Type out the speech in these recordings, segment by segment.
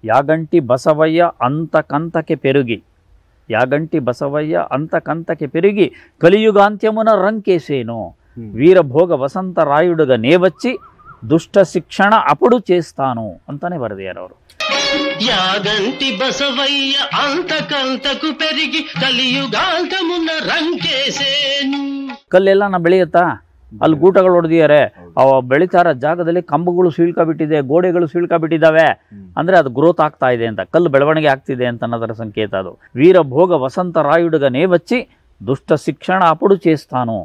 ಯಾಗಂಟಿ ಬಸವಯ್ಯ ಅಂತಕಂತಕ್ಕೆ ಪೆರುಗಿ, ಯಾಗಂಟಿ ಬಸವಯ್ಯ ಅಂತಕಂತಕ್ಕೆ పెరిగి కలియుగాంత్యమున రంకేసేను, వీరభోగ వసంత రాయుడుగ నేవచ్చి ದುಷ್ಟ ಶಿಕ್ಷಣ ಅಪಡು చేస్తాను ಅಂತಾನೆ ಬರೆದಿದ್ದಾರೆ ಅವರು. యాగంటి బసవయ్య అంతకంతకు పెరిగి కలియుగాంతమున ರಂಕೇಸೇನು. ಕಲ್ಲೆಲ್ಲ ಬೆಳೆಯುತ್ತಾ, ಅಲ್ಲಿ ಗೂಟಗಳು ಹೊಡೆದಿದ್ದಾರೆ, ಅವ ಬೆಳೀತಾರ ಜಾಗದಲ್ಲಿ ಕಂಬಗಳು ಸೀಳ್ಕೊಬಿಟ್ಟಿದೆ, ಗೋಡೆಗಳು ಸೀಳ್ಕೊಬಿಟ್ಟಿದ್ದಾವೆ, ಅಂದ್ರೆ ಅದು ಗ್ರೋತ್ ಆಗ್ತಾ ಇದೆ ಅಂತ, ಕಲ್ಲು ಬೆಳವಣಿಗೆ ಆಗ್ತಿದೆ ಅಂತ ಅನ್ನೋದರ ಸಂಕೇತ ಅದು. ವೀರಭೋಗ ವಸಂತ ರಾಯುಡುಗ ನೇವಚ್ಚಿ ದುಷ್ಟ ಶಿಕ್ಷಣ ಅಪಡು చేస్తాను.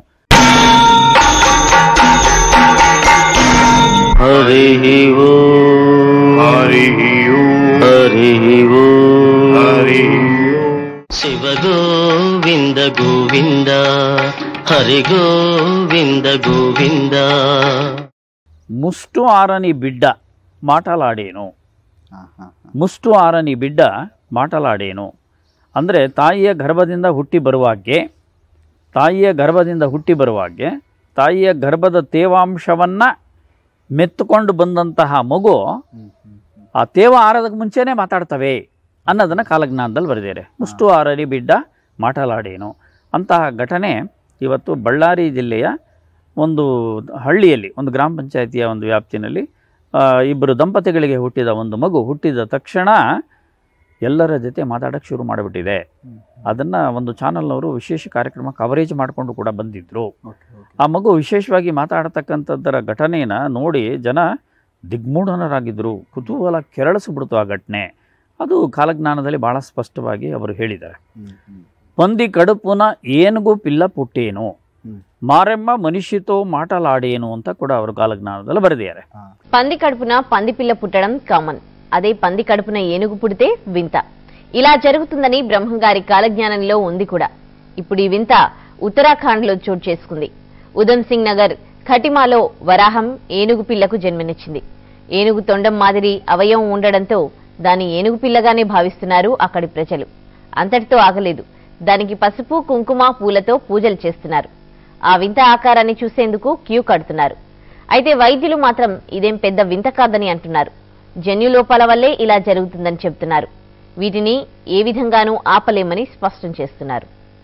ಹರಿ ಓಂ ಹರಿ ಓಂ ಹರಿ ಓಂ ಹರಿ ಶಿವ ಗೋವಿಂದ ಗೋವಿಂದ ಹರಿ ಗೋವಿಂದ ಗೋವಿಂದ. ಮುಷ್ಟು ಆರನಿ ಬಿಡ್ಡ ಮಾಟಲಾಡೇನು, ಮುಷ್ಟು ಆರನಿ ಬಿಡ್ಡ ಮಾಟಲಾಡೇನು ಅಂದರೆ ತಾಯಿಯ ಗರ್ಭದಿಂದ ಹುಟ್ಟಿ ಬರುವಾಗೆ, ತಾಯಿಯ ಗರ್ಭದಿಂದ ಹುಟ್ಟಿ ಬರುವಾಗೆ ತಾಯಿಯ ಗರ್ಭದ ತೇವಾಂಶವನ್ನು ಮೆತ್ತುಕೊಂಡು ಬಂದಂತಹ ಮಗು ಆ ತೇವ ಆರೋದಕ್ಕೆ ಮುಂಚೆನೇ ಮಾತಾಡ್ತವೆ ಅನ್ನೋದನ್ನು ಕಾಲಜ್ಞಾನದಲ್ಲಿ ಬರೆದಿದ್ದಾರೆ. ಮುಷ್ಟು ಆರನಿ ಬಿಡ್ಡ ಮಾಟಲಾಡೇನು ಅಂತಹ ಘಟನೆ ಇವತ್ತು ಬಳ್ಳಾರಿ ಜಿಲ್ಲೆಯ ಒಂದು ಹಳ್ಳಿಯಲ್ಲಿ, ಒಂದು ಗ್ರಾಮ ಪಂಚಾಯಿತಿಯ ಒಂದು ವ್ಯಾಪ್ತಿನಲ್ಲಿ ಇಬ್ಬರು ದಂಪತಿಗಳಿಗೆ ಹುಟ್ಟಿದ ಒಂದು ಮಗು ಹುಟ್ಟಿದ ತಕ್ಷಣ ಎಲ್ಲರ ಜೊತೆ ಮಾತಾಡೋಕ್ಕೆ ಶುರು ಮಾಡಿಬಿಟ್ಟಿದೆ. ಅದನ್ನು ಒಂದು ಚಾನಲ್ನವರು ವಿಶೇಷ ಕಾರ್ಯಕ್ರಮ ಕವರೇಜ್ ಮಾಡಿಕೊಂಡು ಕೂಡ ಬಂದಿದ್ದರು. ಆ ಮಗು ವಿಶೇಷವಾಗಿ ಮಾತಾಡತಕ್ಕಂಥದ್ದರ ಘಟನೆನ ನೋಡಿ ಜನ ದಿಗ್ಮೂಢನರಾಗಿದ್ದರು, ಕುತೂಹಲ ಕೆರಳಿಸ್ಬಿಡ್ತು ಆ ಘಟನೆ. ಅದು ಕಾಲಜ್ಞಾನದಲ್ಲಿ ಭಾಳ ಸ್ಪಷ್ಟವಾಗಿ ಅವರು ಹೇಳಿದ್ದಾರೆ. పంది కడుపున ఏనుగు పిల్ల పుట్టేను, మారెమ్మ మనిషితో మాటలాడేను ಅಂತ ಕೂಡ ಅವರು కాలజ్ఞానದಲ್ಲಿ ಬರೆದಿದ್ದಾರೆ. పంది కడుపున పంది పిల్ల పుట్టడం కామన్, అదే పంది కడుపున ఏనుగు పుడితే వింత. ఇలా జరుగుతుందని బ్రహ్మంగారి కాలజ్ఞానంలో ఉంది కూడా. ఇప్పుడు ఈ వింత ఉత్తరాఖండ్ లో చోటు చేసుకుంది. ఉధమ్ సింగ్ నగర్ ఖటిమాలో వరాహం ఏనుగు పిల్లకు జన్మనిచ్చింది. ఏనుగు తొండం మాదిరి అవయవం ఉండడంతో దాని ఏనుగు పిల్లగానే భావిస్తున్నారు అక్కడి ప్రజలు. అంతటితో ఆగలేదు, దానికి పసుపు కుంకుమ పూలతో పూజలు చేస్తున్నారు. ఆ వింత ఆకారాన్ని చూసేందుకు క్యూ కడుతున్నారు. అయితే వైద్యులు మాత్రం ఇదేం పెద్ద వింత కాదని అంటున్నారు. జన్యులోపాల వల్లే ఇలా జరుగుతుందని చెబుతున్నారు. వీటిని ఏ విధంగానూ ఆపలేమని స్పష్టం చేస్తున్నారు.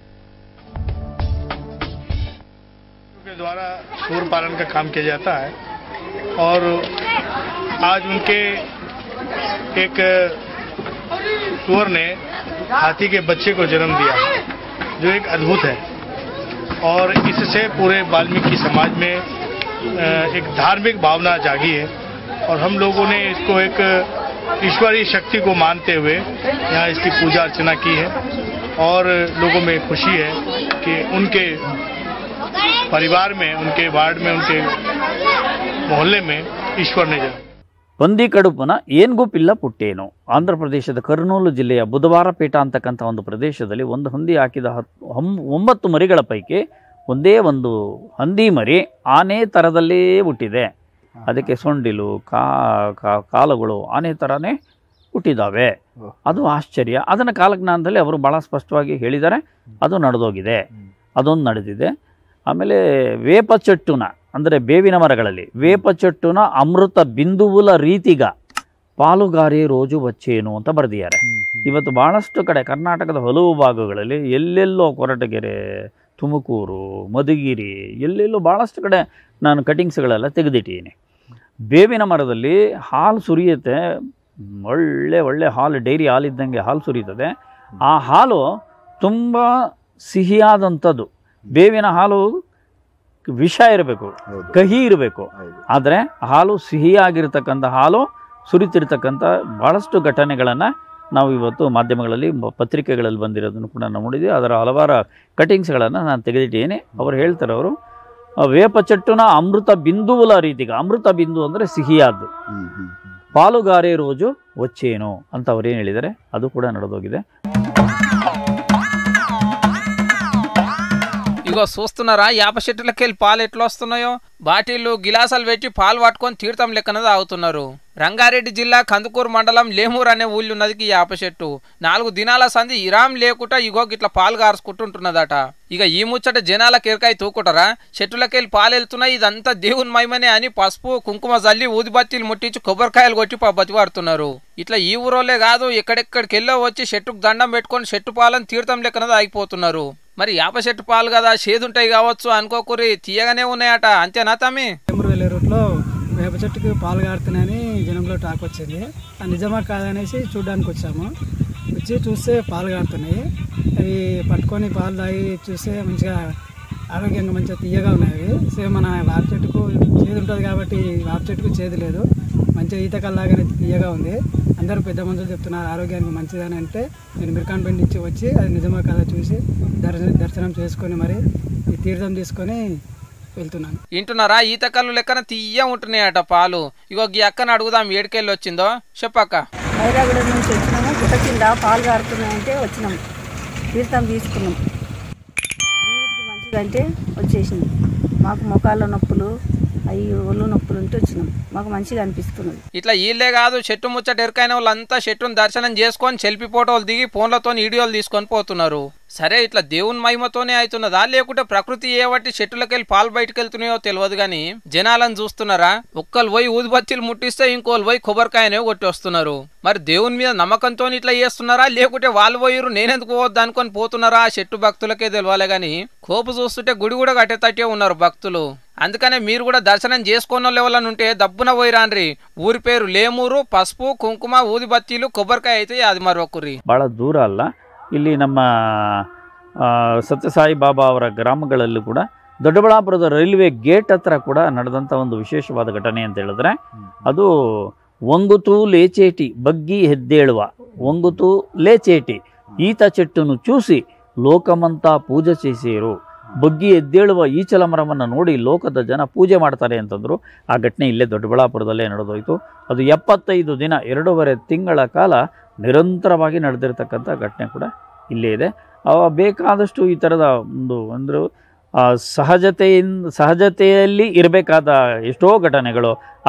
द्वारा सूर पालन का काम किया जाता है और आज उनके एक सूर ने हाथी के बच्चे को जन्म दिया जो एक अद्भुत है और इससे पूरे वाल्मीकि समाज में एक धार्मिक भावना जागी है और हम लोगों ने इसको एक ईश्वरीय शक्ति को मानते हुए यहाँ इसकी पूजा अर्चना की है और लोगों में खुशी है कि उनके परिवार में, उनके वार्ड में, उनके मोहल्ले में ईश्वर ने जन्म. పంది కడుపున ಏನ್ಗೂ ಪಿಲ್ಲ ಪುಟ್ಟೇನು. ಆಂಧ್ರ ಪ್ರದೇಶದ ಕರ್ನೂಲು ಜಿಲ್ಲೆಯ ಬುಧವಾರಪೇಟ ಅಂತಕ್ಕಂಥ ಒಂದು ಪ್ರದೇಶದಲ್ಲಿ ಒಂದು ಹಂದಿ ಹಾಕಿದ 9 ಮರಿಗಳ ಪೈಕಿ ಒಂದೇ ಒಂದು ಹಂದಿ ಮರಿ ಆನೆ ಥರದಲ್ಲೇ ಹುಟ್ಟಿದೆ. ಅದಕ್ಕೆ ಸೊಂಡಿಲು ಕಾಲುಗಳು ಆನೆ ಥರನೇ ಹುಟ್ಟಿದ್ದಾವೆ. ಅದು ಆಶ್ಚರ್ಯ. ಅದನ್ನು ಕಾಲಜ್ಞಾನದಲ್ಲಿ ಅವರು ಭಾಳ ಸ್ಪಷ್ಟವಾಗಿ ಹೇಳಿದ್ದಾರೆ. ಅದು ನಡೆದೋಗಿದೆ, ಅದೊಂದು ನಡೆದಿದೆ. ಆಮೇಲೆ ವೇಪ ಚೆಟ್ಟುನ ಅಂದರೆ ಬೇವಿನ ಮರಗಳಲ್ಲಿ ವೇಪ ಚೆಟ್ಟುನ ಅಮೃತ ಬಿಂದುವುಲ ರೀತಿಗ ಪಾಲುಗಾರಿ ರೋಜು ಬಚ್ಚೇನು ಅಂತ ಬರೆದಿದ್ದಾರೆ. ಇವತ್ತು ಭಾಳಷ್ಟು ಕಡೆ ಕರ್ನಾಟಕದ ಹಲವು ಭಾಗಗಳಲ್ಲಿ ಎಲ್ಲೆಲ್ಲೋ ಕೊರಟಗೆರೆ, ತುಮಕೂರು, ಮಧುಗಿರಿ, ಎಲ್ಲೆಲ್ಲೋ ಭಾಳಷ್ಟು ಕಡೆ ನಾನು ಕಟಿಂಗ್ಸ್ಗಳೆಲ್ಲ ತೆಗೆದಿಟ್ಟಿದ್ದೀನಿ. ಬೇವಿನ ಮರದಲ್ಲಿ ಹಾಲು ಸುರಿಯುತ್ತೆ, ಒಳ್ಳೆ ಹಾಲು, ಡೈರಿ ಹಾಲಿದ್ದಂಗೆ ಹಾಲು ಸುರಿಯುತ್ತದೆ. ಆ ಹಾಲು ತುಂಬ ಸಿಹಿಯಾದಂಥದ್ದು. ಬೇವಿನ ಹಾಲು ವಿಷ ಇರಬೇಕು, ಕಹಿ ಇರಬೇಕು. ಆದರೆ ಹಾಲು ಸಿಹಿಯಾಗಿರ್ತಕ್ಕಂಥ ಹಾಲು ಸುರಿತಿರ್ತಕ್ಕಂಥ ಭಾಳಷ್ಟು ಘಟನೆಗಳನ್ನು ನಾವು ಇವತ್ತು ಮಾಧ್ಯಮಗಳಲ್ಲಿ, ಪತ್ರಿಕೆಗಳಲ್ಲಿ ಬಂದಿರೋದನ್ನು ಕೂಡ ನಾವು ನೋಡಿದ್ವಿ. ಅದರ ಹಲವಾರು ಕಟಿಂಗ್ಸ್ಗಳನ್ನು ನಾನು ತೆಗೆದಿಟ್ಟಿದ್ದೀನಿ. ಅವರು ಹೇಳ್ತಾರೆ, ಅವರು ವೇಪ ಚೆಟ್ಟುನ ಅಮೃತ ಬಿಂದುವುಲ ರೀತಿಗೆ, ಅಮೃತ ಬಿಂದು ಅಂದರೆ ಸಿಹಿಯಾದ್ದು, ಪಾಲುಗಾರೆ ರೋಜು ಒಚ್ಚೇನು ಅಂತ ಅವ್ರೇನು ಹೇಳಿದ್ದಾರೆ, ಅದು ಕೂಡ ನಡೆದೋಗಿದೆ. ఇగో చూస్తున్నారా యాప చెట్టులకి వెళ్ళి పాలు ఎట్లా వస్తున్నాయో బాటిళ్ళు గిలాసాలు పెట్టి పాలు పట్టుకొని తీర్థం లెక్కన తాగుతున్నారు. రంగారెడ్డి జిల్లా కందుకూరు మండలం లేమూరు అనే ఊళ్ళు ఉన్నది యాప చెట్టు. 4 దినాల సంది ఇరాం లేకుండా ఇగో గిట్లా పాలు గారుచుకుంటుంటున్నదట. ఇక ఈ ముచ్చట జనాలకు ఎరకాయ తూకుంటారా? చెట్టులకెళ్ళి పాలు వెళ్తున్నాయి, ఇదంతా దేవుని మహిమనే అని పసుపు కుంకుమ జల్లి ఊదిబత్తీలు ముట్టించి కొబ్బరికాయలు కొట్టి బతివాడుతున్నారు. ఇట్లా ఈ ఊరోలే కాదు, ఎక్కడెక్కడికెళ్ళో వచ్చి చెట్టుకు దండం పెట్టుకొని చెట్టు పాలను తీర్థం లెక్కన తాగిపోతున్నారు. మరి యాప చెట్టు పాలు కదా చేదుంటాయి కావచ్చు అనుకోకూరి, తీయగానే ఉన్నాయట. అంతేనా తమ్మి? రూట్లో వేప చెట్టుకి పాలు కారుతున్నాయని జనంలో టాక్ వచ్చింది. అది నిజమా కాదనేసి చూడడానికి వచ్చాము. వచ్చి చూస్తే పాలు కారుతున్నాయి. అవి పట్టుకొని పాలు తాగి చూస్తే మంచిగా ఆరోగ్యంగా మంచిగా తీయగా ఉన్నాయి. సేమ్ మన వేప చెట్టుకు చేదు ఉంటుంది కాబట్టి వేప చెట్టుకు చేదు లేదు, మంచిగా ఈతకల్లాగానే తీయగా ఉంది. అందరూ పెద్ద మనుషులు చెప్తున్నారు ఆరోగ్యానికి మంచిదని. అంటే నేను మిరకాన్పేట నుంచి వచ్చి అది నిజమా కదా చూసి దర్శనం చేసుకొని మరి ఈ తీర్థం తీసుకొని వెళ్తున్నాను. వింటున్నారా? ఈత కళ్ళు లెక్కన తీయ ఉంటున్నాయట పాలు. ఇగో ఈ అక్కని అడుగుదాం ఏడికెళ్ళి వచ్చిందో చెప్పక్క. హైదరాబాద్ నుంచి వచ్చినాము. గుట్ట కింద పాలు కారుతున్నాయంటే వచ్చినాము, తీర్థం తీసుకున్నాం. అన్నిటికీ మంచిగా అంటే వచ్చేసింది. మాకు మొఖాల నొప్పులు అవి ఒళ్ళు నొప్పులు ఉంటే వచ్చినాం. మాకు మంచిగా అనిపిస్తున్నది. ఇట్లా వీళ్ళే కాదు, చెట్టు ముచ్చట ఎరకైన వాళ్ళంతా చెట్టును దర్శనం చేసుకొని సెల్ఫీ ఫోటోలు దిగి ఫోన్లతో వీడియోలు తీసుకొని పోతున్నారు. సరే, ఇట్లా దేవుని మహిమతోనే అవుతున్నదా లేకుంటే ప్రకృతి ఏవట్టి చెట్టులకెళ్ళి పాలు బయటకు వెళ్తున్నాయో తెలియదు గాని జనాలను చూస్తున్నారా? ఒక్కరు పోయి ఊదిబత్తీలు ముట్టిస్తే ఇంకోళ్ళు పోయి కొబ్బరికాయనే కొట్టి వస్తున్నారు. మరి దేవుని మీద నమ్మకంతో ఇట్లా చేస్తున్నారా లేకుంటే వాళ్ళు పోయిరు నేనెందుకు పోవద్దు అనుకొని పోతున్నారా? ఆ చెట్టు భక్తులకే తెలియాలి గాని కోపు చూస్తుంటే గుడి కూడా కట్టేటట్టే ఉన్నారు భక్తులు. అందుకనే మీరు కూడా దర్శనం చేసుకున్న లెవెల్ ఉంటే దబ్బున పోయిరాన్రి. ఊరి పేరు లేమూరు. పసుపు కుంకుమ ఊదిబత్తీలు కొబ్బరికాయ అయితే అది ಮರೊಕ್ಕುರಿ. ಭಾಳ ದೂರ ಅಲ್ಲ, ಇಲ್ಲಿ ನಮ್ಮ ಸತ್ಯಸಾಯಿ ಬಾಬಾ ಅವರ ಗ್ರಾಮಗಳಲ್ಲಿ ಕೂಡ ದೊಡ್ಡಬಳ್ಳಾಪುರದ ರೈಲ್ವೆ ಗೇಟ್ ಹತ್ರ ಕೂಡ ನಡೆದಂಥ ಒಂದು ವಿಶೇಷವಾದ ಘಟನೆ ಅಂತ ಹೇಳಿದ್ರೆ ಅದು ಒಂಗುತು లేచేటి బగ్గి ఎద్దేಳುవ ಒಂಗುತು లేచేటి ఈత చెట్టును చూసి ಲೋಕమంతా పూజ చేసేరు. ಬಗ್ಗಿ ಎದ್ದೇಳುವ ಈಚಲ ಮರವನ್ನು ನೋಡಿ ಲೋಕದ ಜನ ಪೂಜೆ ಮಾಡ್ತಾರೆ ಅಂತಂದರು. ಆ ಘಟನೆ ಇಲ್ಲೇ ದೊಡ್ಡಬಳ್ಳಾಪುರದಲ್ಲೇ ನಡೆದೋಯ್ತು. ಅದು 75 ದಿನ 2.5 ತಿಂಗಳ ಕಾಲ ನಿರಂತರವಾಗಿ ನಡೆದಿರ್ತಕ್ಕಂಥ ಘಟನೆ ಕೂಡ ಇಲ್ಲೇ ಇದೆ. ಬೇಕಾದಷ್ಟು ಈ ಥರದ ಒಂದು ಅಂದ್ರೆ ಸಹಜತೆಯಲ್ಲಿ ಇರಬೇಕಾದ ಎಷ್ಟೋ ಘಟನೆಗಳು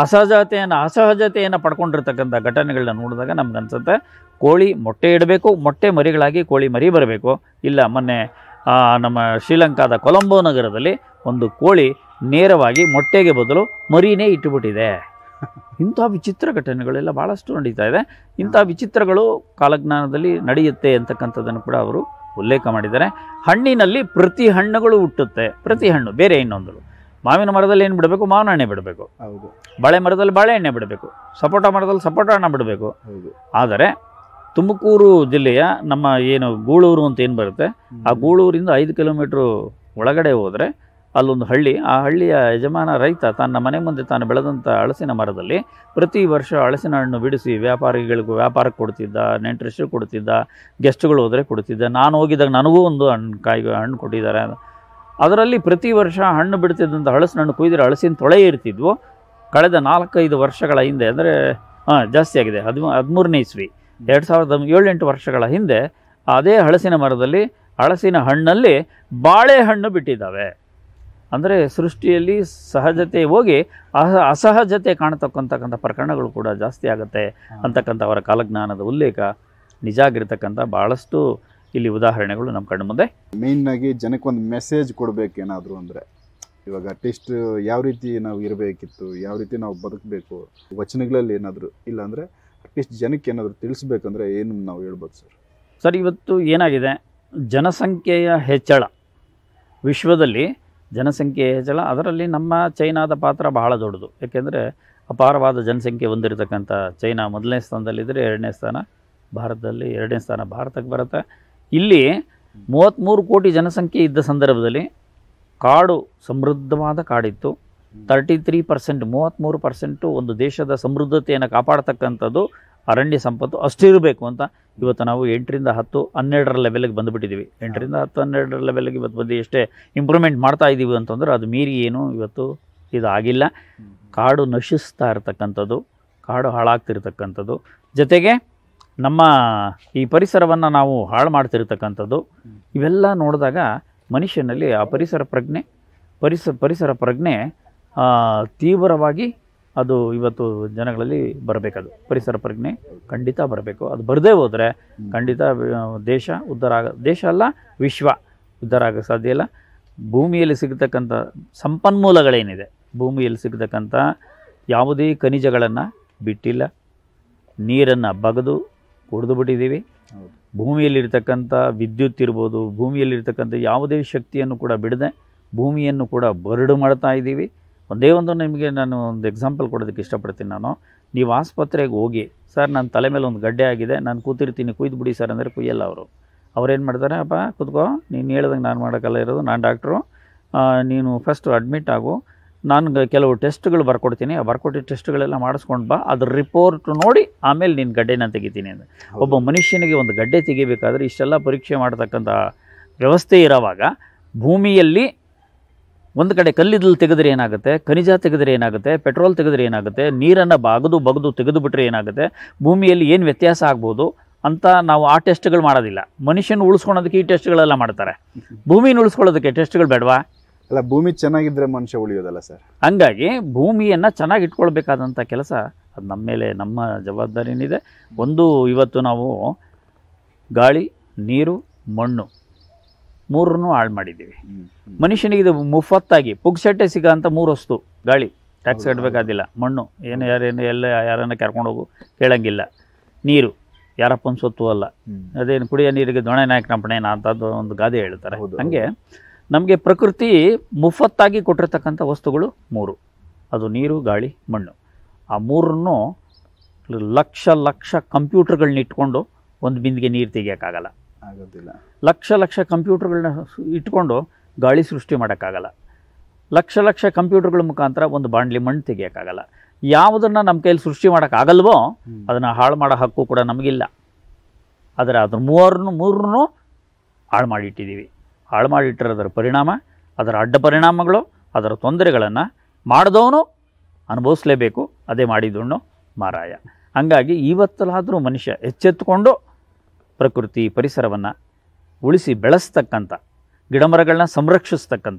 ಅಸಹಜತೆಯನ್ನು ಪಡ್ಕೊಂಡಿರ್ತಕ್ಕಂಥ ಘಟನೆಗಳನ್ನ ನೋಡಿದಾಗ ನಮ್ಗನ್ಸುತ್ತೆ ಕೋಳಿ ಮೊಟ್ಟೆ ಇಡಬೇಕು, ಮೊಟ್ಟೆ ಮರಿಗಳಾಗಿ ಕೋಳಿ ಮರಿ ಬರಬೇಕು. ಇಲ್ಲ, ಮೊನ್ನೆ ನಮ್ಮ ಶ್ರೀಲಂಕಾದ ಕೊಲಂಬೋ ನಗರದಲ್ಲಿ ಒಂದು ಕೋಳಿ ನೇರವಾಗಿ ಮೊಟ್ಟೆಗೆ ಬದಲು ಮರಿನೇ ಇಟ್ಟುಬಿಟ್ಟಿದೆ. ಇಂಥ ವಿಚಿತ್ರ ಘಟನೆಗಳೆಲ್ಲ ಭಾಳಷ್ಟು ನಡೀತಾ ಇದೆ. ಇಂಥ ವಿಚಿತ್ರಗಳು ಕಾಲಜ್ಞಾನದಲ್ಲಿ ನಡೆಯುತ್ತೆ ಅಂತಕ್ಕಂಥದ್ದನ್ನು ಕೂಡ ಅವರು ಉಲ್ಲೇಖ ಮಾಡಿದ್ದಾರೆ. ಹಣ್ಣಿನಲ್ಲಿ ಪ್ರತಿ ಹಣ್ಣುಗಳು ಹುಟ್ಟುತ್ತೆ, ಪ್ರತಿ ಹಣ್ಣು ಬೇರೆ ಇನ್ನೊಂದು. ಮಾವಿನ ಮರದಲ್ಲಿ ಏನು ಬಿಡಬೇಕು? ಮಾವಿನ ಹಣ್ಣೆ ಬಿಡಬೇಕು. ಹೌದು. ಬಾಳೆ ಮರದಲ್ಲಿ ಬಾಳೆಹಣ್ಣೆ ಬಿಡಬೇಕು. ಸಪೋಟ ಮರದಲ್ಲಿ ಸಪೋಟ ಹಣ್ಣು ಬಿಡಬೇಕು. ಹೌದು. ಆದರೆ ತುಮಕೂರು ಜಿಲ್ಲೆಯ ನಮ್ಮ ಏನು ಗೂಳೂರು ಅಂತ ಏನು ಬರುತ್ತೆ, ಆ ಗೂಳೂರಿಂದ 5 ಕಿಲೋಮೀಟ್ರು ಒಳಗಡೆ ಹೋದರೆ ಅಲ್ಲೊಂದು ಹಳ್ಳಿ. ಆ ಹಳ್ಳಿಯ ಯಜಮಾನ ರೈತ ತನ್ನ ಮನೆ ಮುಂದೆ ತಾನು ಬೆಳೆದಂಥ ಹಲಸಿನ ಮರದಲ್ಲಿ ಪ್ರತಿ ವರ್ಷ ಹಲಸಿನ ಹಣ್ಣು ಬಿಡಿಸಿ ವ್ಯಾಪಾರಿಗಳಿಗೂ ವ್ಯಾಪಾರಕ್ಕೆ ಕೊಡ್ತಿದ್ದ, ನೆಂಟರಿಷ್ಟು ಕೊಡ್ತಿದ್ದ, ಗೆಸ್ಟ್ಗಳು ಹೋದರೆ ಕೊಡ್ತಿದ್ದ. ನಾನು ಹೋಗಿದ್ದಾಗ ನನಗೂ ಒಂದು ಹಣ್ಣು ಕೊಟ್ಟಿದ್ದಾರೆ. ಅದರಲ್ಲಿ ಪ್ರತಿ ವರ್ಷ ಹಣ್ಣು ಬಿಡ್ತಿದ್ದಂಥ ಹಲಸಿನ ಹಣ್ಣು ಕೊಯ್ದರೆ ಹಲಸಿನ ತೊಳೆ ಇರ್ತಿದ್ವು. ಕಳೆದ 4-5 ವರ್ಷಗಳ ಹಿಂದೆ, ಅಂದರೆ ಜಾಸ್ತಿ ಆಗಿದೆ, 13ನೇ ಇಸ್ವಿ 2007-8 ವರ್ಷಗಳ ಹಿಂದೆ ಅದೇ ಹಲಸಿನ ಮರದಲ್ಲಿ ಹಲಸಿನ ಹಣ್ಣಲ್ಲಿ ಬಾಳೆಹಣ್ಣು ಬಿಟ್ಟಿದ್ದಾವೆ. ಅಂದರೆ ಸೃಷ್ಟಿಯಲ್ಲಿ ಸಹಜತೆ ಹೋಗಿ ಅಸಹಜತೆ ಕಾಣತಕ್ಕಂಥ ಪ್ರಕರಣಗಳು ಕೂಡ ಜಾಸ್ತಿ ಆಗುತ್ತೆ ಅಂತಕ್ಕಂಥ ಅವರ ಕಾಲಜ್ಞಾನದ ಉಲ್ಲೇಖ ನಿಜ ಆಗಿರ್ತಕ್ಕಂಥ ಭಾಳಷ್ಟು ಇಲ್ಲಿ ಉದಾಹರಣೆಗಳು ನಮ್ಮ ಕಣ್ಣು ಮುಂದೆ. ಮೇಯ್ನಾಗಿ ಜನಕ್ಕೊಂದು ಮೆಸೇಜ್ ಕೊಡಬೇಕೇನಾದರೂ ಅಂದರೆ, ಇವಾಗ ಅಟ್ಲೀಸ್ಟ್ ಯಾವ ರೀತಿ ನಾವು ಇರಬೇಕಿತ್ತು, ಯಾವ ರೀತಿ ನಾವು ಬದುಕಬೇಕು, ವಚನಗಳಲ್ಲಿ ಏನಾದರೂ ಇಲ್ಲಾಂದರೆ ಅಟ್ಲೀಸ್ಟ್ ಜನಕ್ಕೆ ಏನಾದರೂ ತಿಳಿಸ್ಬೇಕಂದ್ರೆ ಏನು ನಾವು ಹೇಳ್ಬೋದು ಸರ್? ಸರ್, ಇವತ್ತು ಏನಾಗಿದೆ, ಜನಸಂಖ್ಯೆಯ ಹೆಚ್ಚಳ, ವಿಶ್ವದಲ್ಲಿ ಜನಸಂಖ್ಯೆಯ ಹೆಚ್ಚಳ, ಅದರಲ್ಲಿ ನಮ್ಮ ಚೈನಾದ ಪಾತ್ರ ಬಹಳ ದೊಡ್ಡದು. ಏಕೆಂದರೆ ಅಪಾರವಾದ ಜನಸಂಖ್ಯೆ ಹೊಂದಿರತಕ್ಕಂಥ ಚೈನಾ 1ನೇ ಸ್ಥಾನದಲ್ಲಿದ್ದರೆ 2ನೇ ಸ್ಥಾನ ಭಾರತದಲ್ಲಿ, 2ನೇ ಸ್ಥಾನ ಭಾರತಕ್ಕೆ ಬರುತ್ತೆ. ಇಲ್ಲಿ 33 ಕೋಟಿ ಜನಸಂಖ್ಯೆ ಇದ್ದ ಸಂದರ್ಭದಲ್ಲಿ ಕಾಡು, ಸಮೃದ್ಧವಾದ ಕಾಡಿತ್ತು. 33%, 33% ಒಂದು ದೇಶದ ಸಮೃದ್ಧತೆಯನ್ನು ಕಾಪಾಡ್ತಕ್ಕಂಥದ್ದು ಅರಣ್ಯ ಸಂಪತ್ತು ಅಷ್ಟಿರಬೇಕು ಅಂತ ಇವತ್ತು ನಾವು 8ರಿಂದ 10, 12ರ ಲೆವೆಲ್ಗೆ ಬಂದುಬಿಟ್ಟಿದ್ದೀವಿ. 8ರಿಂದ 10, 12ರ ಲೆವೆಲ್ಗೆ ಇವತ್ತು ಬಂದು ಎಷ್ಟೇ ಇಂಪ್ರೂವ್ಮೆಂಟ್ ಮಾಡ್ತಾ ಇದ್ದೀವಿ ಅಂತಂದ್ರೆ ಅದು ಮೀರಿ ಏನು ಇವತ್ತು ಇದು ಆಗಿಲ್ಲ. ಕಾಡು ನಶಿಸ್ತಾ ಇರತಕ್ಕಂಥದ್ದು, ಕಾಡು ಹಾಳಾಗ್ತಿರ್ತಕ್ಕಂಥದ್ದು, ಜೊತೆಗೆ ನಮ್ಮ ಈ ಪರಿಸರವನ್ನು ನಾವು ಹಾಳು ಮಾಡ್ತಿರ್ತಕ್ಕಂಥದ್ದು, ಇವೆಲ್ಲ ನೋಡಿದಾಗ ಮನುಷ್ಯನಲ್ಲಿ ಆ ಪರಿಸರ ಪ್ರಜ್ಞೆ ತೀವ್ರವಾಗಿ ಅದು ಇವತ್ತು ಜನಗಳಲ್ಲಿ ಬರಬೇಕದು. ಪರಿಸರ ಪ್ರಜ್ಞೆ ಖಂಡಿತ ಬರಬೇಕು. ಅದು ಬರದೇ ಹೋದರೆ ಖಂಡಿತ ದೇಶ ಉದ್ಧಾರ ದೇಶ ಅಲ್ಲ, ವಿಶ್ವ ಉದ್ಧಾರ ಆಗೋಕ್ಕೆ ಸಾಧ್ಯ ಇಲ್ಲ. ಭೂಮಿಯಲ್ಲಿ ಸಿಗತಕ್ಕಂಥ ಸಂಪನ್ಮೂಲಗಳೇನಿದೆ, ಭೂಮಿಯಲ್ಲಿ ಸಿಗತಕ್ಕಂಥ ಯಾವುದೇ ಖನಿಜಗಳನ್ನು ಬಿಟ್ಟಿಲ್ಲ, ನೀರನ್ನು ಬಗೆದು ಕುಡಿದು ಬಿಟ್ಟಿದ್ದೀವಿ. ಭೂಮಿಯಲ್ಲಿರ್ತಕ್ಕಂಥ ವಿದ್ಯುತ್ ಇರ್ಬೋದು, ಭೂಮಿಯಲ್ಲಿರ್ತಕ್ಕಂಥ ಯಾವುದೇ ಶಕ್ತಿಯನ್ನು ಕೂಡ ಬಿಡದೆ ಭೂಮಿಯನ್ನು ಕೂಡ ಬರಡು ಮಾಡ್ತಾ ಇದ್ದೀವಿ. ಒಂದೇ ಒಂದು ನಿಮಗೆ ನಾನು ಒಂದು ಎಕ್ಸಾಂಪಲ್ ಕೊಡೋದಕ್ಕೆ ಇಷ್ಟಪಡ್ತೀನಿ. ನೀವು ಆಸ್ಪತ್ರೆಗೆ ಹೋಗಿ, ಸರ್ ನನ್ನ ತಲೆ ಮೇಲೆ ಒಂದು ಗಡ್ಡೆ ಆಗಿದೆ, ನಾನು ಕೂತಿರ್ತೀನಿ, ಕುಯ್ದು ಬಿಡಿ ಸರ್ ಅಂದರೆ ಕುಯ್ಯಲ್ಲ ಅವ್ರೇನು ಮಾಡ್ತಾರೆ, ಅಪ್ಪ ಕೂತ್ಕೋ, ನೀನು ಹೇಳ್ದಂಗೆ ನಾನು ಮಾಡೋಕ್ಕಲ್ಲ ಇರೋದು, ನಾನು ಡಾಕ್ಟ್ರು, ನೀನು ಫಸ್ಟ್ ಅಡ್ಮಿಟ್ ಆಗು, ನಾನು ಕೆಲವು ಟೆಸ್ಟ್ಗಳು ಬರ್ಕೊಡ್ತೀನಿ, ಆ ಬರ್ಕೊಟ್ಟಿದ್ದ ಟೆಸ್ಟ್ಗಳೆಲ್ಲ ಮಾಡಿಸ್ಕೊಂಡು ಬಾ, ಅದ್ರ ರಿಪೋರ್ಟ್ ನೋಡಿ ಆಮೇಲೆ ನೀನು ಗಡ್ಡೆನ ತೆಗಿತೀನಿ ಅಂದರೆ. ಒಬ್ಬ ಮನುಷ್ಯನಿಗೆ ಒಂದು ಗಡ್ಡೆ ತೆಗಿಬೇಕಾದ್ರೆ ಇಷ್ಟೆಲ್ಲ ಪರೀಕ್ಷೆ ಮಾಡ್ತಕ್ಕಂಥ ವ್ಯವಸ್ಥೆ ಇರೋವಾಗ ಭೂಮಿಯಲ್ಲಿ ಒಂದು ಕಡೆ ಕಲ್ಲಿದ್ದಲು ತೆಗೆದ್ರೆ ಏನಾಗುತ್ತೆ, ಖನಿಜ ತೆಗೆದ್ರೆ ಏನಾಗುತ್ತೆ, ಪೆಟ್ರೋಲ್ ತೆಗೆದ್ರೆ ಏನಾಗುತ್ತೆ, ನೀರನ್ನು ಬಗದು ತೆಗೆದುಬಿಟ್ರೆ ಏನಾಗುತ್ತೆ, ಭೂಮಿಯಲ್ಲಿ ಏನು ವ್ಯತ್ಯಾಸ ಆಗ್ಬೋದು ಅಂತ ನಾವು ಆ ಟೆಸ್ಟ್ಗಳು ಮಾಡೋದಿಲ್ಲ. ಮನುಷ್ಯನ ಉಳಿಸ್ಕೊಳೋದಕ್ಕೆ ಈ ಟೆಸ್ಟ್ಗಳೆಲ್ಲ ಮಾಡ್ತಾರೆ, ಭೂಮಿನ ಉಳಿಸ್ಕೊಳ್ಳೋದಕ್ಕೆ ಟೆಸ್ಟ್ಗಳು ಬೇಡವಾ? ಅಲ್ಲ, ಭೂಮಿ ಚೆನ್ನಾಗಿದ್ದರೆ ಮನುಷ್ಯ ಉಳಿಯೋದಲ್ಲ ಸರ್. ಹಂಗಾಗಿ ಭೂಮಿಯನ್ನು ಚೆನ್ನಾಗಿ ಇಟ್ಕೊಳ್ಬೇಕಾದಂಥ ಕೆಲಸ ಅದು ನಮ್ಮ ಮೇಲೆ, ನಮ್ಮ ಜವಾಬ್ದಾರಿನಿದೆ. ಒಂದು ಇವತ್ತು ನಾವು ಗಾಳಿ, ನೀರು, ಮಣ್ಣು ಮೂರನ್ನು ಹಾಳು ಮಾಡಿದ್ದೀವಿ. ಮನುಷ್ಯನಿಗೆ ಇದು ಮುಫತ್ತಾಗಿ ಪುಗ್ಸಟ್ಟೆ ಸಿಗೋಂಥ 3 ವಸ್ತು. ಗಾಳಿ ಟ್ಯಾಕ್ಸ್ ಕಟ್ಟಬೇಕಾದಿಲ್ಲ, ಮಣ್ಣು ಏನು ಯಾರನ್ನ ಕರ್ಕೊಂಡು ಹೋಗು ಕೇಳಂಗಿಲ್ಲ, ನೀರು ಯಾರಪ್ಪನ ಸೊತ್ತು ಅಲ್ಲ, ಅದೇನು ಕುಡಿಯೋ ನೀರಿಗೆ ದೊಣೆ ನಾಯಕನಪ್ಪಣೆನ ಅಂತದ್ದು ಒಂದು ಗಾದೆ ಹೇಳ್ತಾರೆ. ಹಂಗೆ ನಮಗೆ ಪ್ರಕೃತಿ ಮುಫತ್ತಾಗಿ ಕೊಟ್ಟಿರ್ತಕ್ಕಂಥ ವಸ್ತುಗಳು 3, ಅದು ನೀರು, ಗಾಳಿ, ಮಣ್ಣು. ಆ 3ನ್ನು ಲಕ್ಷ ಕಂಪ್ಯೂಟರ್ಗಳನ್ನ ಇಟ್ಕೊಂಡು ಒಂದು ಬಿಂದಿಗೆ ನೀರು ತೆಗಿಯೋಕ್ಕಾಗಲ್ಲ, ಆಗೋದಿಲ್ಲ. ಲಕ್ಷ ಕಂಪ್ಯೂಟರ್ಗಳನ್ನ ಇಟ್ಕೊಂಡು ಗಾಳಿ ಸೃಷ್ಟಿ ಮಾಡೋಕ್ಕಾಗಲ್ಲ, ಲಕ್ಷ ಕಂಪ್ಯೂಟರ್ಗಳ ಮುಖಾಂತರ ಒಂದು ಬಾಂಡ್ಲಿ ಮಣ್ಣು ತೆಗಿಯೋಕ್ಕಾಗಲ್ಲ. ಯಾವುದನ್ನು ನಮ್ಮ ಕೈಯಲ್ಲಿ ಸೃಷ್ಟಿ ಮಾಡೋಕ್ಕಾಗಲ್ವೋ ಅದನ್ನು ಹಾಳು ಮಾಡೋ ಹಕ್ಕು ಕೂಡ ನಮಗಿಲ್ಲ. ಆದರೆ ಅದ್ರ ಮೂರನ್ನು ಹಾಳು ಮಾಡಿಟ್ಟಿದ್ದೀವಿ. ಹಾಳು ಮಾಡಿಟ್ಟಿರೋದರ ಪರಿಣಾಮ, ಅದರ ಅಡ್ಡ ಪರಿಣಾಮಗಳು, ಅದರ ತೊಂದರೆಗಳನ್ನು ಮಾಡಿದವನು ಅನುಭವಿಸಲೇಬೇಕು. ಅದೇ ಮಾಡಿದವನು ಮಾರಾಯ. ಹಾಗಾಗಿ ಇವತ್ತಲಾದರೂ ಮನುಷ್ಯ ಎಚ್ಚೆತ್ತುಕೊಂಡು ಪ್ರಕೃತಿ ಪರಿಸರವನ್ನು ಉಳಿಸಿ ಬೆಳೆಸ್ತಕ್ಕಂಥ, ಗಿಡಮರಗಳನ್ನ ಸಂರಕ್ಷಿಸ್ತಕ್ಕಂಥ,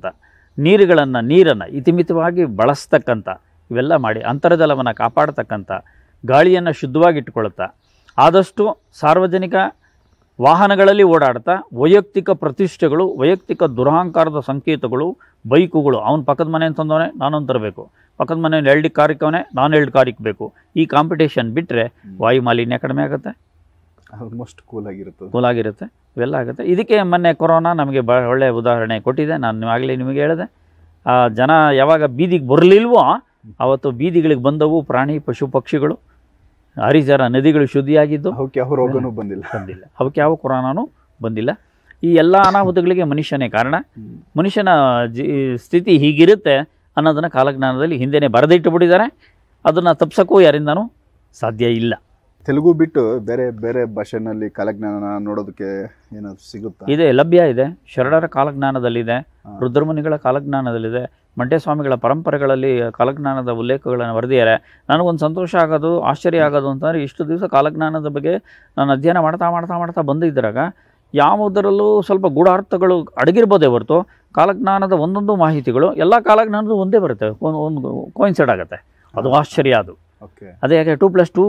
ನೀರನ್ನು ಇತಿಮಿತವಾಗಿ ಬಳಸ್ತಕ್ಕಂಥ, ಇವೆಲ್ಲ ಮಾಡಿ ಅಂತರ್ಜಲವನ್ನು ಕಾಪಾಡ್ತಕ್ಕಂಥ, ಗಾಳಿಯನ್ನು ಶುದ್ಧವಾಗಿಟ್ಟುಕೊಳ್ತಾ, ಆದಷ್ಟು ಸಾರ್ವಜನಿಕ ವಾಹನಗಳಲ್ಲಿ ಓಡಾಡ್ತಾ ವೈಯಕ್ತಿಕ ಪ್ರತಿಷ್ಠೆಗಳು, ವೈಯಕ್ತಿಕ ದುರಹಂಕಾರದ ಸಂಕೇತಗಳು, ಬೈಕುಗಳು, ಅವನು ಪಕ್ಕದ ಮನೆ ಅಂತಂದವನೇ ನಾನೊಂದು ತರಬೇಕು, ಪಕ್ಕದ ಮನೆಯಲ್ಲಿ 2 ಕಾರ್ ಇಕ್ಕವನೇ ನಾನು 2 ಕಾರ್ ಇಕ್ಕಬೇಕು, ಈ ಕಾಂಪಿಟೇಷನ್ ಬಿಟ್ಟರೆ ವಾಯು ಮಾಲಿನ್ಯ ಕಡಿಮೆ ಆಗುತ್ತೆ, ಆಲ್ಮೋಸ್ಟ್ ಕೂಲಾಗಿರುತ್ತೆ, ಇವೆಲ್ಲ ಆಗುತ್ತೆ. ಇದಕ್ಕೆ ಮೊನ್ನೆ ಕೊರೋನಾ ನಮಗೆ ಒಳ್ಳೆಯ ಉದಾಹರಣೆ ಕೊಟ್ಟಿದೆ. ನಾನು ಆಗಲೇ ನಿಮಗೆ ಹೇಳಿದೆ, ಜನ ಯಾವಾಗ ಬೀದಿಗೆ ಬರಲಿಲ್ವೋ ಆವತ್ತು ಬೀದಿಗಳಿಗೆ ಬಂದವು ಪ್ರಾಣಿ ಪಶು ಪಕ್ಷಿಗಳು, ಹರಿಜರ ನದಿಗಳು ಶುದ್ಧಿಯಾಗಿದ್ದು, ಅವಕ್ಕೆ ಯಾವ ರೋಗನೂ ಬಂದಿಲ್ಲ, ಅವಕ್ಕೆ ಯಾವ ಕೊರೋನಾನೂ ಬಂದಿಲ್ಲ. ಈ ಎಲ್ಲ ಅನಾಹುತಗಳಿಗೆ ಮನುಷ್ಯನೇ ಕಾರಣ. ಮನುಷ್ಯನ ಸ್ಥಿತಿ ಹೀಗಿರುತ್ತೆ ಅನ್ನೋದನ್ನು ಕಾಲಜ್ಞಾನದಲ್ಲಿ ಹಿಂದೆನೇ ಬರೆದಿಟ್ಟು ಬಿಟ್ಟಿದ್ದಾರೆ. ಅದನ್ನು ತಪ್ಪಿಸೋಕ್ಕೂ ಯಾರಿಂದನೂ ಸಾಧ್ಯ ಇಲ್ಲ. ತೆಲುಗು ಬಿಟ್ಟು ಬೇರೆ ಬೇರೆ ಭಾಷೆನಲ್ಲಿ ಕಾಲಜ್ಞಾನ ನೋಡೋದಕ್ಕೆ ಏನಾದ್ರು ಸಿಗುತ್ತಾ? ಇದೆ, ಲಭ್ಯ ಇದೆ. ಶರಣರ ಕಾಲಜ್ಞಾನದಲ್ಲಿದೆ, ರುದ್ರಮುನಿಗಳ ಕಾಲಜ್ಞಾನದಲ್ಲಿದೆ, ಮಂಟೇಸ್ವಾಮಿಗಳ ಪರಂಪರೆಗಳಲ್ಲಿ ಕಾಲಜ್ಞಾನದ ಉಲ್ಲೇಖಗಳನ್ನು ಬರೆದಿದ್ದಾರೆ. ನನಗೊಂದು ಸಂತೋಷ ಆಗೋದು, ಆಶ್ಚರ್ಯ ಆಗೋದು ಅಂತಂದರೆ, ಇಷ್ಟು ದಿವಸ ಕಾಲಜ್ಞಾನದ ಬಗ್ಗೆ ನಾನು ಅಧ್ಯಯನ ಮಾಡ್ತಾ ಬಂದಿದ್ದಾಗ ಯಾವುದರಲ್ಲೂ ಸ್ವಲ್ಪ ಗೂಢಾರ್ಥಗಳು ಅಡಗಿರ್ಬೋದೇ ಹೊರತು ಕಾಲಜ್ಞಾನದ ಒಂದೊಂದು ಮಾಹಿತಿಗಳು ಎಲ್ಲ ಕಾಲಜ್ಞಾನದ ಒಂದೇ ಬರುತ್ತೆ, ಒಂದು ಕೋಯಿನ್ಸೈಡ್ ಆಗುತ್ತೆ. ಅದು ಆಶ್ಚರ್ಯ. ಅದು ಅದೇ ಯಾಕೆ 2+2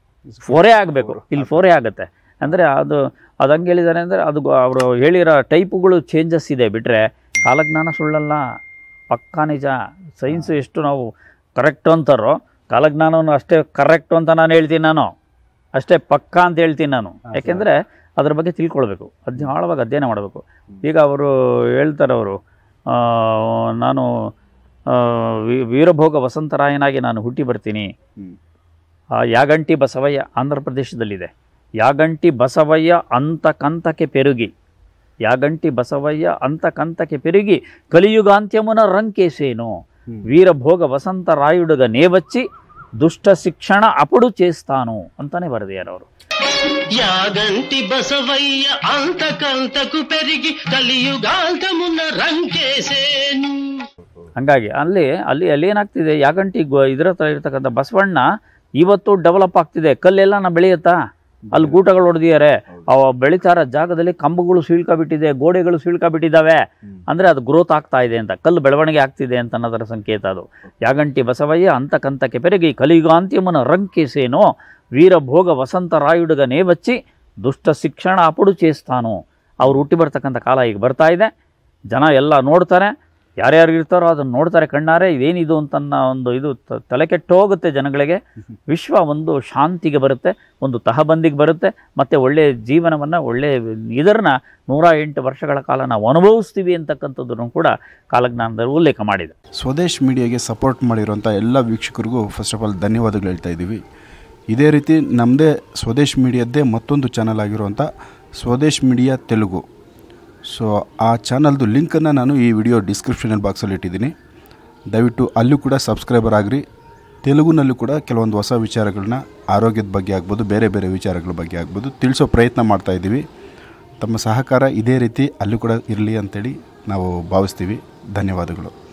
4 ಆಗಬೇಕು, ಇಲ್ಲಿ 4 ಆಗುತ್ತೆ. ಅಂದರೆ ಅದು ಹಂಗೆ ಹೇಳಿದ್ದಾರೆ ಅಂದರೆ ಅದು ಅವರು ಹೇಳಿರೋ ಟೈಪುಗಳು ಚೇಂಜಸ್ ಇದೆ ಬಿಟ್ಟರೆ ಕಾಲಜ್ಞಾನ ಸುಳ್ಳಲ್ಲ, ಪಕ್ಕಾ ನಿಜ. ಸೈನ್ಸ್ ಎಷ್ಟು ನಾವು ಕರೆಕ್ಟ್ ಅಂತಾರೋ ಕಾಲಜ್ಞಾನವನ್ನು ಅಷ್ಟೇ ಕರೆಕ್ಟು ಅಂತ ನಾನು ಹೇಳ್ತೀನಿ, ನಾನು ಅಷ್ಟೇ ಪಕ್ಕಾ ಅಂತ ಹೇಳ್ತೀನಿ ನಾನು. ಯಾಕೆಂದರೆ ಅದ್ರ ಬಗ್ಗೆ ತಿಳ್ಕೊಳ್ಬೇಕು, ಆಳವಾಗಿ ಅಧ್ಯಯನ ಮಾಡಬೇಕು. ಈಗ ಅವರು ಹೇಳ್ತಾರೆ, ಅವರು ನಾನು ವೀರಭೋಗ ವಸಂತರಾಯನಾಗಿ ನಾನು ಹುಟ್ಟಿ ಬರ್ತೀನಿ. ಯಾಗಂಟಿ ಬಸವಯ್ಯ ಆಂಧ್ರ ಪ್ರದೇಶದಲ್ಲಿದೆ. ಯಾಗಂಟಿ ಬಸವಯ್ಯ ಅಂತಕಂತಕ್ಕೆ ಪೆರುಗಿ, ಯಾಗಂಟಿ ಬಸವಯ್ಯ ಅಂತಕಂತಕ್ಕೆ పెరిగి కలియుగాంత్యమున రంకేసేను వీరభోగ వసంతరాయుడుగా నేవచ్చి దుష్ట శిక్షణ అప్పుడు చేస్తాను అంತಾನೆ ಬರೆದಿದ್ದಾರೆ ಅವರು. యాగంటి బసవయ్య అంతకంతకు పెరిగి కలియుగాంతమున రంకేసేను. ಹಂಗಾಗಿ ಅಲ್ಲಿ ಏನಾಗ್ತಿದೆ, ಯಾಗಂಟಿ ಇದರ ಹತ್ರ ಇರ್ತಕ್ಕಂಥ ಬಸವಣ್ಣ ಇವತ್ತು ಡೆವಲಪ್ ಆಗ್ತಿದೆ. ಕಲ್ಲೆಲ್ಲ ಬೆಳೆಯುತ್ತಾ, ಅಲ್ಲಿ ಗೂಟಗಳು ಹೊಡೆದಿದ್ದಾರೆ, ಅವ ಬೆಳೀತಾರ ಜಾಗದಲ್ಲಿ ಕಂಬಗಳು ಸೀಳ್ಕೊಬಿಟ್ಟಿದೆ, ಗೋಡೆಗಳು ಸೀಳ್ಕೊಬಿಟ್ಟಿದ್ದಾವೆ, ಅಂದರೆ ಅದು ಗ್ರೋತ್ ಆಗ್ತಾ ಇದೆ ಅಂತ, ಕಲ್ಲು ಬೆಳವಣಿಗೆ ಆಗ್ತಿದೆ ಅಂತ ಅನ್ನೋದರ ಸಂಕೇತ ಅದು. ಯಾಗಂಟಿ ಬಸವಯ್ಯ ಅಂತಕಂತಕ್ಕೆ ಪೆರಗಿ ಕಲಿಯುಗಾಂತ್ಯಮನ ರಂಕಿಸೇನೋ ವೀರಭೋಗ ವಸಂತರಾಯುಡುಗನೇ ಬಚ್ಚಿ ದುಷ್ಟ ಶಿಕ್ಷಣ ಅಪುಡು ಚೇಸ್ತಾನು. ಅವ್ರು ಹುಟ್ಟಿ ಬರ್ತಕ್ಕಂಥ ಕಾಲ ಈಗ ಬರ್ತಾ ಇದೆ. ಜನ ಎಲ್ಲ ನೋಡ್ತಾರೆ, ಯಾರ್ಯಾರು ಇರ್ತಾರೋ ಅದನ್ನು ನೋಡ್ತಾರೆ ಕಣ್ಣಾರೆ. ಇದೇನಿದು ಅಂತನ್ನ ಒಂದು ಇದು ತಲೆ ಕೆಟ್ಟು ಹೋಗುತ್ತೆ ಜನಗಳಿಗೆ. ವಿಶ್ವ ಒಂದು ಶಾಂತಿಗೆ ಬರುತ್ತೆ, ಒಂದು ತಹಬಂದಿಗೆ ಬರುತ್ತೆ, ಮತ್ತು ಒಳ್ಳೆಯ ಜೀವನವನ್ನು ಒಳ್ಳೆಯ ಇದರನ್ನ 108 ವರ್ಷಗಳ ಕಾಲ ನಾವು ಅನುಭವಿಸ್ತೀವಿ ಅಂತಕ್ಕಂಥದ್ದನ್ನು ಕೂಡ ಕಾಲಜ್ಞಾನದಲ್ಲಿ ಉಲ್ಲೇಖ ಮಾಡಿದೆ. ಸ್ವದೇಶ್ ಮೀಡಿಯಾಗೆ ಸಪೋರ್ಟ್ ಮಾಡಿರೋಂಥ ಎಲ್ಲ ವೀಕ್ಷಕರಿಗೂ ಫಸ್ಟ್ ಆಫ್ ಆಲ್ ಧನ್ಯವಾದಗಳು ಹೇಳ್ತಾ ಇದ್ದೀವಿ. ಇದೇ ರೀತಿ ನಮ್ಮದೇ ಸ್ವದೇಶ್ ಮೀಡಿಯಾದ್ದೇ ಮತ್ತೊಂದು ಚಾನಲ್ ಆಗಿರುವಂಥ ಸ್ವದೇಶ್ ಮೀಡಿಯಾ ತೆಲುಗು. ಸೊ ಆ ಚಾನಲ್ದು ಲಿಂಕನ್ನು ನಾನು ಈ ವಿಡಿಯೋ ಡಿಸ್ಕ್ರಿಪ್ಷನ್ ಬಾಕ್ಸಲ್ಲಿ ಇಟ್ಟಿದ್ದೀನಿ. ದಯವಿಟ್ಟು ಅಲ್ಲೂ ಕೂಡ ಸಬ್ಸ್ಕ್ರೈಬರ್ ಆಗಿರಿ. ತೆಲುಗುನಲ್ಲೂ ಕೂಡ ಕೆಲವೊಂದು ಹೊಸ ವಿಚಾರಗಳನ್ನ ಆರೋಗ್ಯದ ಬಗ್ಗೆ ಆಗ್ಬೋದು, ಬೇರೆ ಬೇರೆ ವಿಚಾರಗಳ ಬಗ್ಗೆ ಆಗ್ಬೋದು ತಿಳಿಸೋ ಪ್ರಯತ್ನ ಮಾಡ್ತಾಯಿದ್ದೀವಿ. ತಮ್ಮ ಸಹಕಾರ ಇದೇ ರೀತಿ ಅಲ್ಲೂ ಕೂಡ ಇರಲಿ ಅಂತೇಳಿ ನಾವು ಭಾವಿಸ್ತೀವಿ. ಧನ್ಯವಾದಗಳು.